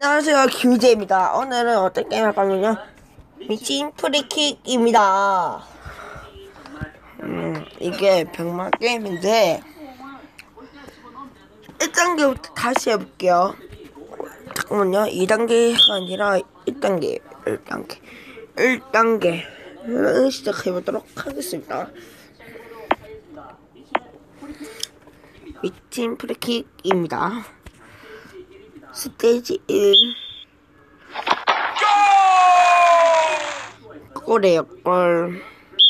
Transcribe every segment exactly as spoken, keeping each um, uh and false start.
안녕하세요, 김희재입니다. 오늘은 어떤 게임 할 거냐면요, 미친 프리킥입니다. 음, 이게 병맛 게임인데 일 단계부터 다시 해볼게요. 잠깐만요. 이 단계가 아니라 일 단계, 일 단계, 일 단계를 시작해보도록 하겠습니다. 미친 프리킥입니다. 스테이지 일 골이에요, 골.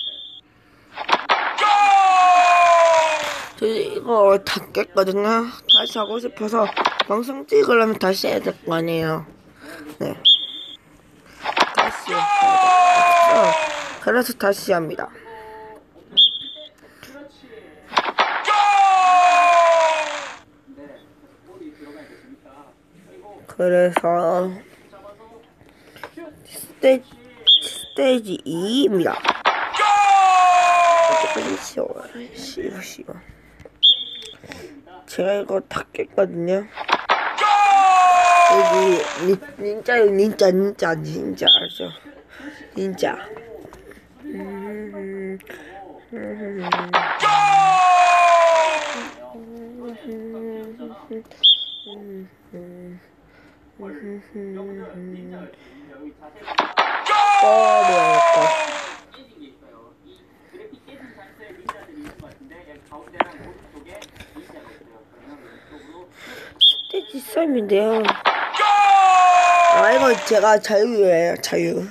저 이거 다 깼거든요. 다시 하고 싶어서 방송 찍으려면 다시 해야 될 거 아니에요. 네. 다시 해야 돼. 그래서 다시 합니다. 그래서 스테이지, 스테이지 이입니다. 어떡하지? 쉬워. 쉬워, 쉬워. 제가 이거 다 깼거든요. 여기 니, 닌자요, 닌자, 닌자, 닌자 알죠? 닌자. 음, 음, 음. 스테이지 삼인데요. 아, 이거 제가 자유예요, 자유.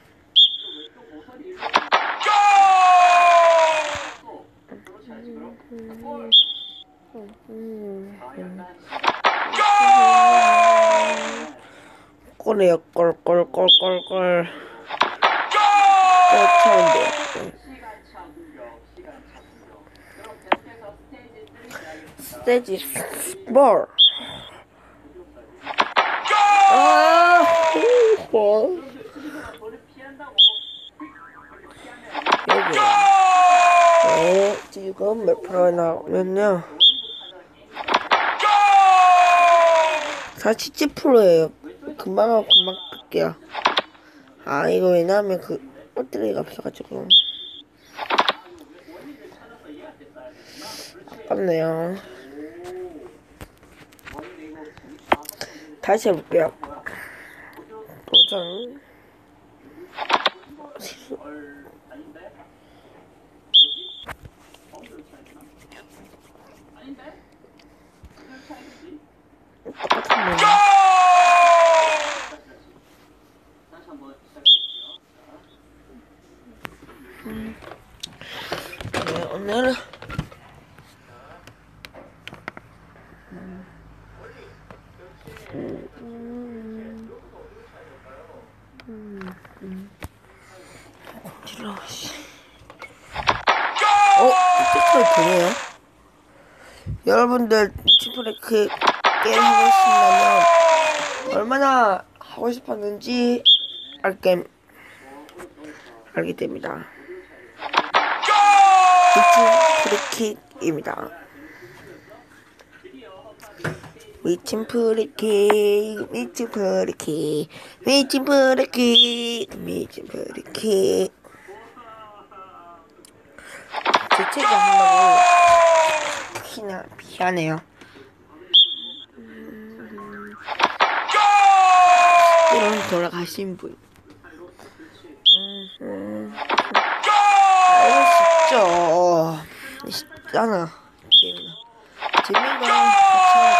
골이에요, 골, 골, 골, 골, 골. 골 차는데. 스테이지 사. 아, 골. 여기. 네, 지금 몇 프로 나오면요. 사십칠 퍼센트예요. 금방 하고 금방 끌게요. 아, 이거 왜냐면 그 배터리가 없어가지고 아깝네요. 다시 해볼게요. 도전. 실수. 똑같은 거. 음. 네, 오늘은 음. 음. 음. 음. 건드려. 어? 이때까지 되네요. 여러분들 미친프레이크 게임 하고 싶다면 얼마나 하고 싶었는지 알게 알게 됩니다. 미친 프리킥입니다. 미친 프리킥, 미친 프리킥, 미친 프리킥, 미친 프리킥. 제 책이 한다고 특히나 미안해요. 음, 이런 돌아가신 분. 음, 음. 알고 싶죠. 쉽잖아. 재미나. 재미가 같이 하면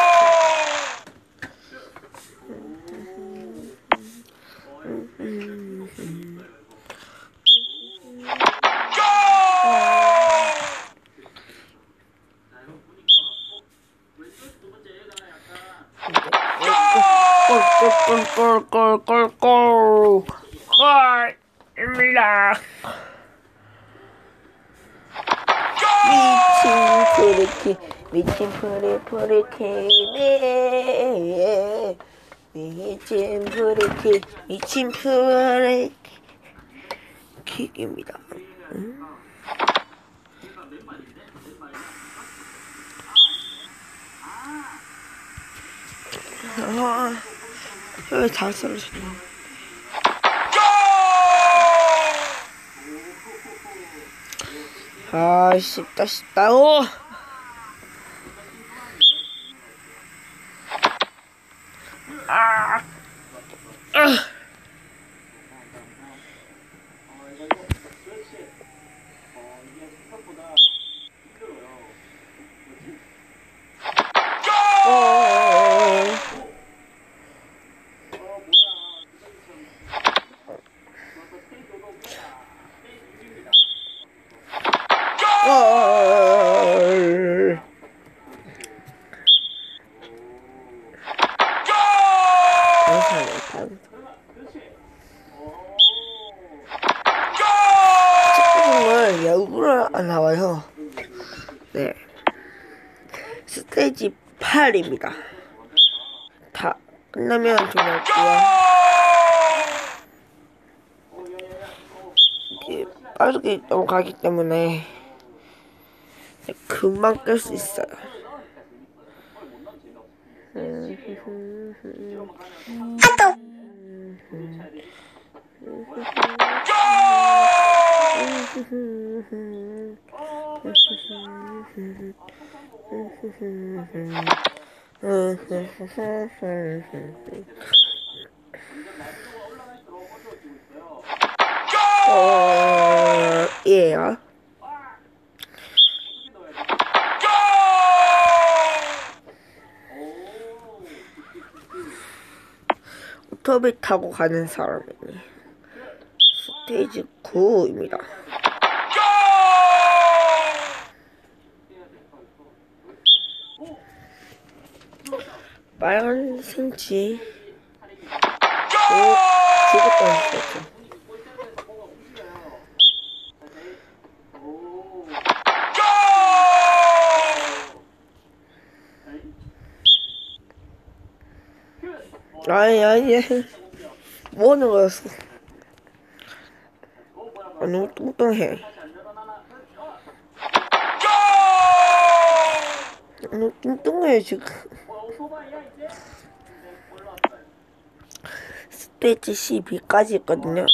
꼴꼴꼴꼴꼴꼴꼴 골입니다. 미친 프리킥, 미친 프리 프리킥, 네. 미친 프리킥, 미친 프리킥입니다. 음? 아. 왜 다 쓰러졌냐. 아, 쉽다, 쉽다고! 아! 아! 정말 야구를 안 나와요. 네. 스테이지 팔입니다. 다 끝나면 정말게요. 이게 빠르게 넘어가기 때문에 금방 깰 수 있어요. 어, 예요. 오토바이 타고 가는 사람이니 스테이지 구입니다. 빨간 생치 오, 죽었다 했었죠. 아니 아니 뭐 하는 거였어. 아, 너무 뚱뚱해. 너무 뚱뚱해 지금. 스테이지 십이까지 있거든요.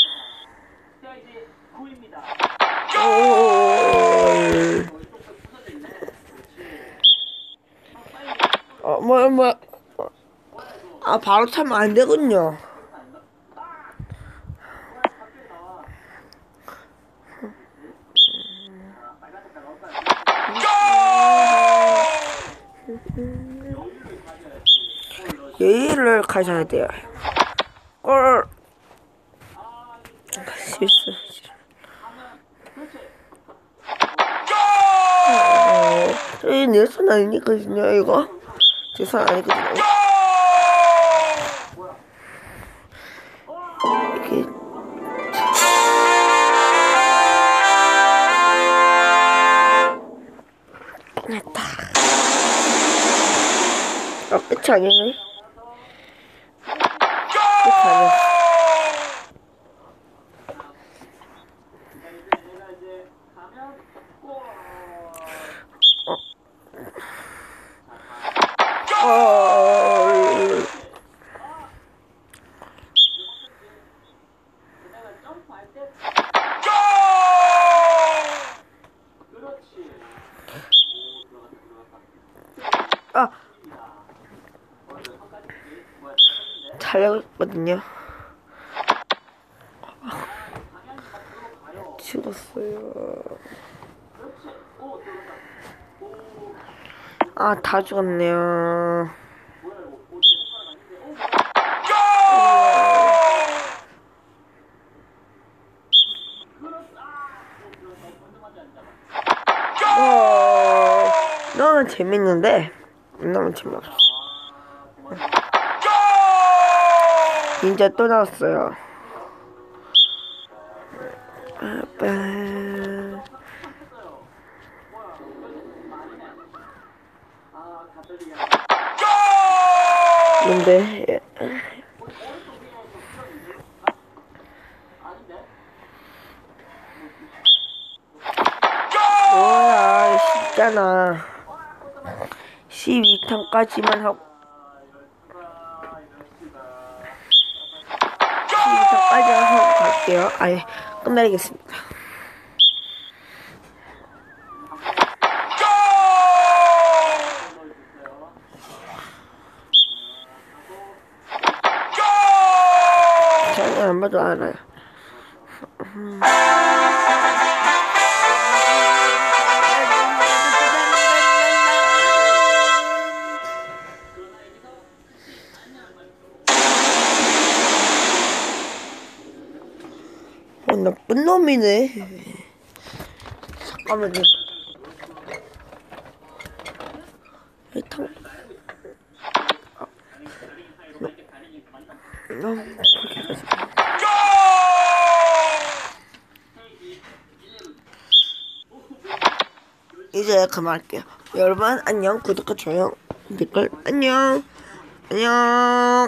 어, 뭐, 뭐. 아, 바로 타면 안 되군요. 예의를 가져야 돼요. 꼴. 실수. 이 내 손 아니거든요, 이거? 제 손 아니거든요. 이게. 됐다. 아, 끝이 아니네. 끝이 아니야. 아, 잘하고 있거든요. 죽었어요. 아, 다 죽었네요. 어, 너무 재밌는데 너무 재미없어. 닌자 또 나왔어요. 뭔데? 뭐야, 쉽잖아. 십이 탄까지만 하고 끝낼게요. 아예 끝내겠습니다. 저는 안 봐도 알아요. 음. 어, 나쁜 놈이네. 잠깐만요. 탕. 아. 너, 너, 이제 그만할게요. 여러분 안녕. 구독과 좋아요 댓글 안녕. 안녕.